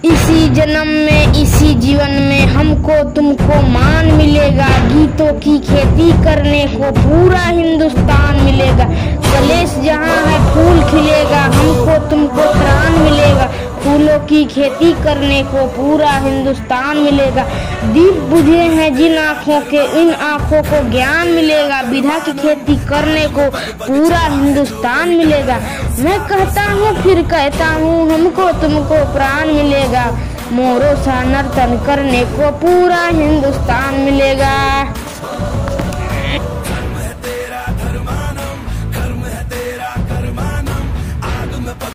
इसी जन्म में इसी जीवन में हमको तुमको मान मिलेगा। गीतों की खेती करने को पूरा हिंदुस्तान मिलेगा। कलेश जहाँ है फूल खिलेगा, हमको तुमको त्राण मिलेगा। फूलों की खेती करने को पूरा हिंदुस्तान मिलेगा। दीप बुझे हैं जिन आँखों के, इन आँखों को ज्ञान मिलेगा। विधा की खेती करने को पूरा हिंदुस्तान मिलेगा। मैं कहता हूँ फिर कहता हूँ, हमको तुमको प्राण मिलेगा। मोरों सा नर्तन करने को पूरा हिंदुस्तान मिलेगा।